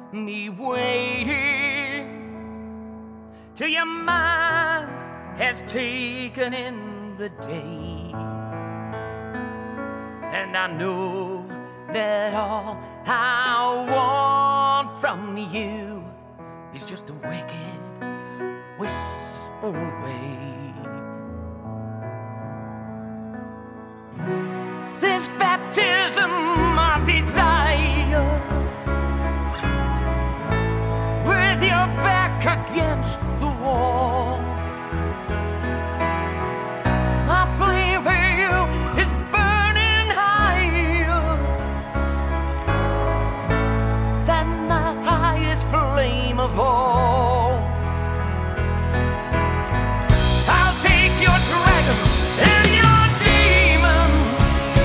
me waiting till your mind has taken in the day. And I know that all I want from you is just a wicked whisper away. This baptism of desire, with your back against the wall, my flame for you is burning higher than the highest flame of all. I'll take your dragons and your demons,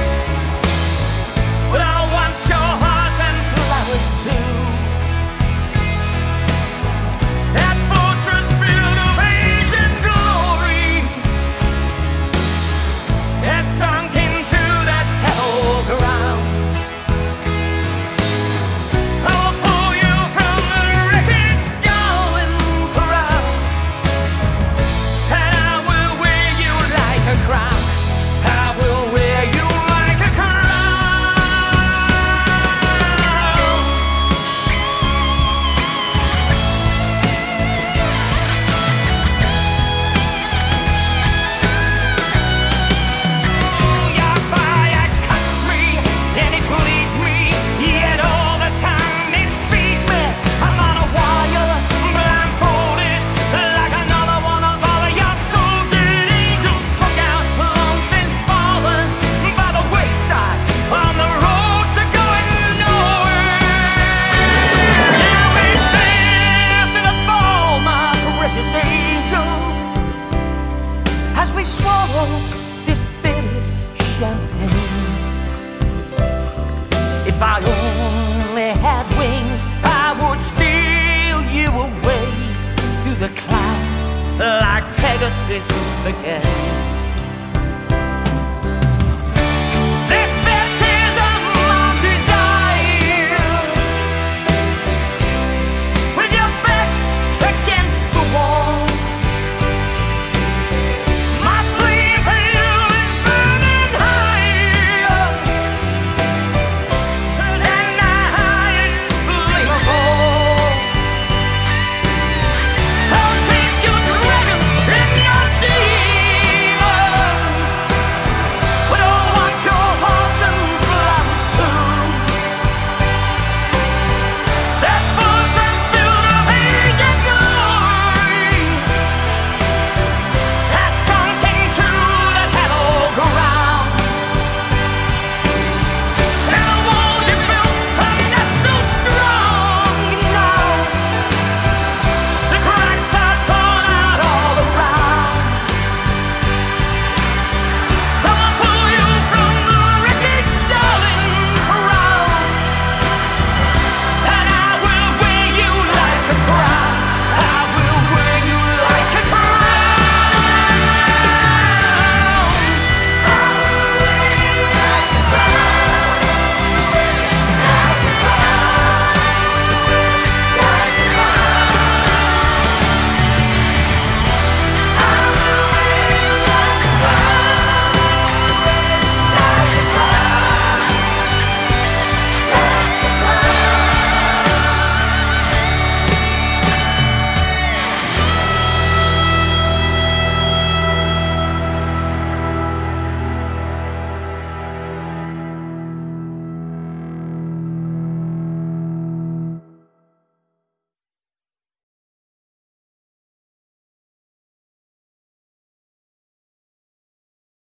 but I want your hearts and flowers too. That fortress built of age and glory has sunk into that hell ground. I will pull you from the wreckage going around, and I will wear you like a crown. I will wear you like a crown. Your fire cuts me and it bleeds me, yet all the time it feeds me. I'm on a wire, blindfolded, like another one of all of your salted angels swung out long since fallen by the wayside on the road to going nowhere. Now we sail to the fall, my precious angel, as we swallow this bitter champagne. If I only had wings, I would steal you away through the clouds like Pegasus again.